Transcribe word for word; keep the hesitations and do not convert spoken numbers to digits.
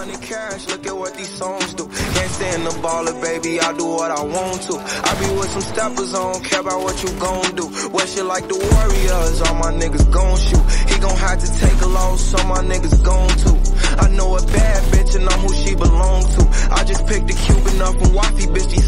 money cash, look at what these songs do. Can't stand the baller, baby, I do what I want to. I be with some steppers, I don't care about what you gon' do. Wear shit like the Warriors, all my niggas gon' shoot. He gon' have to take a loss, so my niggas gon' too. I know a bad bitch and I'm who she belong to. I just picked a Cuban up from Waffy, bitch, these